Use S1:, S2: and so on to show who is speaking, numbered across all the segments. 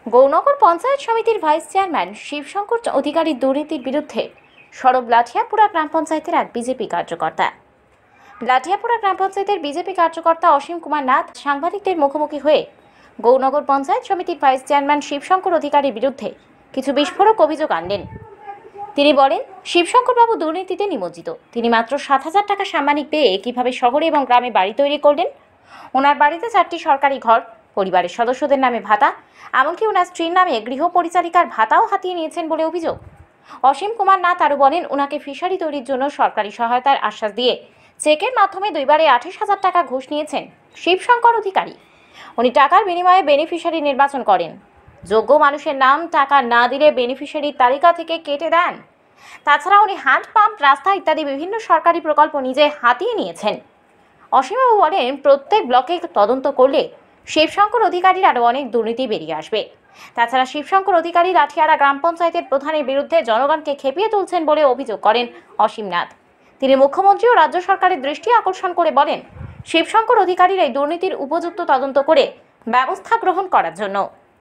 S1: গৌরনগর পঞ্চায়েত সমিতির vice chairman Shibshankar অধিকারীর দুর্নীতির বিরুদ্ধে সরব লাঠিয়াপুরা গ্রাম পঞ্চায়েতের এক বিজেপি কার্যকর্তা। লাঠিয়াপুরা গ্রাম পঞ্চায়েতের বিজেপি কার্যকর্তা অসীম কুমার নাথ সাংবাদিকদের মুখোমুখি হয়ে গৌরনগর পঞ্চায়েত সমিতির ভাইস চেয়ারম্যান শিবশঙ্কর অধিকারীর বিরুদ্ধে কিছু বিস্ফোরক অভিযোগ আনলেন। তিনি বলেন, শিবশঙ্করবাবু দুর্নীতিতে নিমজ্জিত। তিনি মাত্র 7,000 টাকা সাম্মানিক পেয়ে কিভাবে শহরে এবং গ্রামে বাড়ি তৈরি করলেন। ওনার বাড়িতে 4টি সরকারি ঘর, পরিবারের সদস্যদের নামে ভাতা, এমনকি ওনার স্ত্রীর নামে গৃহ পরিচারিকার ভাতাও হাতিয়ে নিয়েছেন বলে অভিযোগ। অসীম কুমার নাথ আরও বলেন, ওনাকে ফিশারি তৈরির জন্য সরকারি সহায়তার আশ্বাস দিয়ে চেকের মাধ্যমে 2বারে 28,000 টাকা ঘুষ নিয়েছেন শিবশঙ্কর অধিকারী। উনি টাকার বিনিময়ে বেনিফিশিয়ারি নির্বাচন করেন। যোগ্য মানুষের নাম টাকা না দিলে বেনিফিশিয়ারির তালিকা থেকে কেটে দেন। তাছাড়া উনি হ্যান্ড পাম্প, রাস্তা ইত্যাদি বিভিন্ন সরকারি প্রকল্প নিজে হাতিয়ে নিয়েছেন। অসীমবাবু বলেন, প্রত্যেক ব্লকে তদন্ত করলে শিবশঙ্কর অধিকারীর আরও অনেক দুর্নীতি বেরিয়ে আসবে। তাছাড়া শিবশঙ্কর অধিকারী লাঠিয়ারা গ্রাম পঞ্চায়েতের প্রধানের বিরুদ্ধে জনগণকে খেপিয়ে তুলছেন বলে অভিযোগ করেন অসীম নাথ। তিনি মুখ্যমন্ত্রী ও রাজ্য সরকারের দৃষ্টি আকর্ষণ করে বলেন, শিবশঙ্কর অধিকারীর এই দুর্নীতির উপযুক্ত তদন্ত করে ব্যবস্থা গ্রহণ করার জন্য।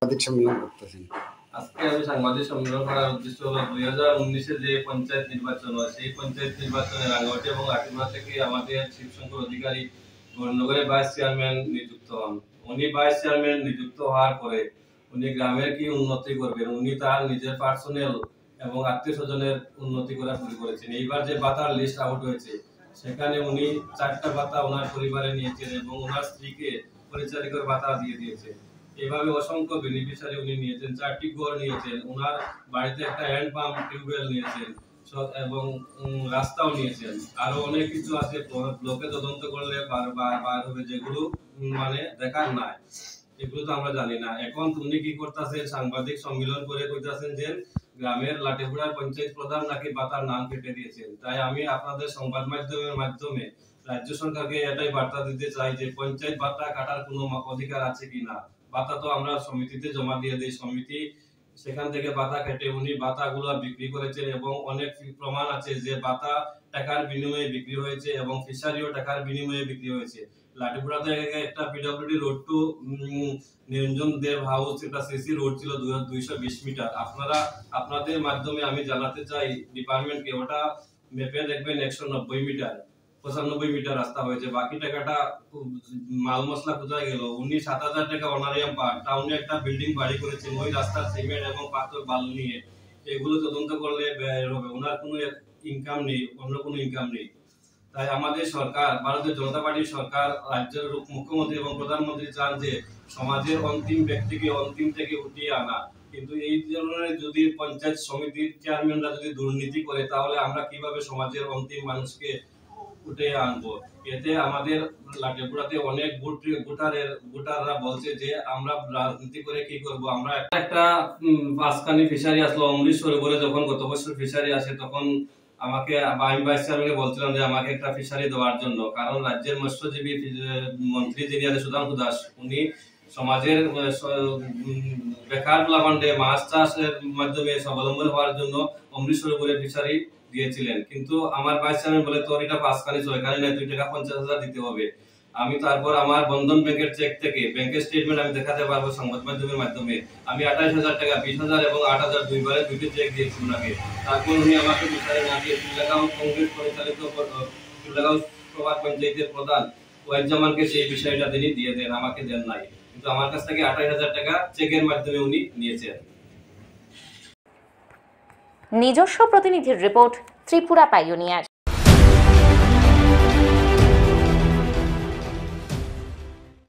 S2: আজকে আমি সাংবাদিক সম্মেলন করার উদ্দেশ্য হলো 2019-এ যে পঞ্চায়েত নির্বাচন হয়, সেই পঞ্চায়েত নির্বাচনের রাঙ্গামাটি এবং লাঠিমারা থেকে আমাদের শিবশঙ্কর অধিকারী গৌরনগরের ভাইস চেয়ারম্যান নিযুক্ত হন। উনি ভাইস চেয়ারম্যান নিযুক্ত হওয়ার পরে উনি গ্রামের কি উন্নতি করবেন, উনি তার নিজের পার্সোনাল এবং আত্মীয় স্বজনের উন্নতি করা শুরু করেছেন। এইবার যে ভাতার লিস্ট আউট হয়েছে, সেখানে উনি 4টা ভাতা ওনার পরিবারে নিয়েছেন এবং ওনার স্ত্রীকে পরিচারিকার ভাতা দিয়ে দিয়েছেন। এভাবে অসংখ্য বেনিফিশিয়ারি উনি নিয়েছেন। 4টি ঘর নিয়েছেন, ওনার বাড়িতে একটা হ্যান্ড পাম্প, টিউবওয়েল নিয়েছেন এবং রাস্তাও নিয়েছেন। আরো অনেক কিছু আছে, ব্লকে তদন্ত করলে বার হবে, যেগুলো মানে দেখার নাই, এগুলো তো আমরা জানি না। এখন উনি কি করতেছেন, সাংবাদিক সম্মেলন করে কইতাছেন যে গ্রামের লাঠিপুরার পঞ্চায়েত প্রধান নাকি ভাতার নাম কেটে দিয়েছেন। তাই আমি আপনাদের সংবাদ মাধ্যমের মাধ্যমে রাজ্য সরকারকে এটাই বার্তা দিতে চাই যে পঞ্চায়েত ভাতা কাটার কোনো অধিকার আছে কিনা। ভাতা তো আমরা সমিতিতে জমা দিয়ে দিই, সমিতি সেখান থেকে ভাতা কেটে উনি ভাতাগুলো বিক্রি করেছেন এবং অনেক প্রমাণ আছে যে ভাতা টাকার বিনিময়ে বিক্রি হয়েছে এবং ফিশারিও টাকার বিনিময়ে বিক্রি হয়েছে। লাঠিপুরা থেকে একটা PWD road to Niranjan Deb house, এটা সিসি রোড ছিল 220 মিটার। আপনাদের মাধ্যমে আমি জানাতে চাই ডিপার্টমেন্টকে, ওটা মেপে দেখবেন 190 মিটার, 95 মিটার রাস্তা হয়েছে। বাকি টাকাটা মাল মশলা কোথায় গেল? উনি 7,000 টাকা অনারিয়াম পান, টাউনে একটা বিল্ডিং বাড়ি করেছেন ওই রাস্তার সিমেন্ট এবং পাথর বালু নিয়ে। এগুলো তদন্ত করলে বের হবে। ওনার কোনো ইনকাম নেই, অন্য কোনো ইনকাম নেই। তাই আমাদের সরকার, ভারতীয় জনতা পার্টির সরকার, রাজ্যের মুখ্যমন্ত্রী এবং প্রধানমন্ত্রী চান যে সমাজের অন্তিম ব্যক্তিকে অন্তিম থেকে উঠিয়ে আনা। কিন্তু এই ধরনের যদি পঞ্চায়েত সমিতির চেয়ারম্যানরা যদি দুর্নীতি করে, তাহলে আমরা কিভাবে সমাজের অন্তিম মানুষকে উঠে আনবো? এতে আমাদের লাঠিপুরাতে অনেক ভোটাররা বলছে যে আমরা রাজনীতি করে কি করব। আমরা একটা পাঁচখানি ফিশারি আসলো অমৃত সরোবরে, যখন গত বছর ফিশারি আসে তখন আমাকে আমি ভাইস চেয়ারম্যানকে বলছিলাম যে আমাকে একটা ফিশারি দেওয়ার জন্য, কারণ রাজ্যের মৎস্যজীবী মন্ত্রী যিনি আছে সুধাংশু দাস, উনি সমাজের বেকার প্লাবনে মাছ চাষের মাধ্যমে স্বাবলম্বী হওয়ার জন্য অমৃত সরোবরে ফিশারি দিয়েছিলেন। কিন্তু আমার ভাইস চেয়ারম্যান বলে, তোর এটা 5খানি 6খানি নাই, 2 টাকা 50,000 দিতে হবে। আমি তারপর আমার বন্ধন ব্যাংকের চেক থেকে ব্যাংকের স্টেটমেন্ট আমি দেখাতে পারবো সংবাদ মাধ্যমের মাধ্যমে। আমি 28,000 টাকা, 20,000 এবং 8,000 2বারে 2টি চেক দিয়েছি ওনাকে। তারপর উনি আমাকে বিচারে না দিয়ে চুলাগাঁও কংগ্রেস পরিচালিত চুলাগাঁও সভা পঞ্চায়েতের প্রধান ওয়াইজামানকে সেই বিষয়টা তিনি দিয়ে দেন, আমাকে দেন নাই। কিন্তু আমার কাছ থেকে 28,000 টাকা চেকের মাধ্যমে উনি নিয়েছেন।
S1: নিজস্ব প্রতিনিধির রিপোর্ট, ত্রিপুরা পাইওনিয়ার।